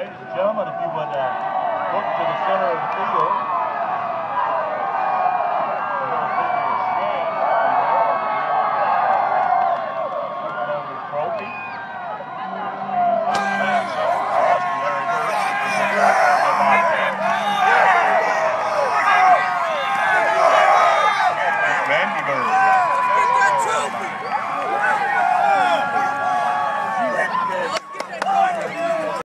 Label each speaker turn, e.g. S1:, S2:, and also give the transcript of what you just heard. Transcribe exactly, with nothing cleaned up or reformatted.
S1: Ladies and gentlemen, if you would uh, look to the center of the field.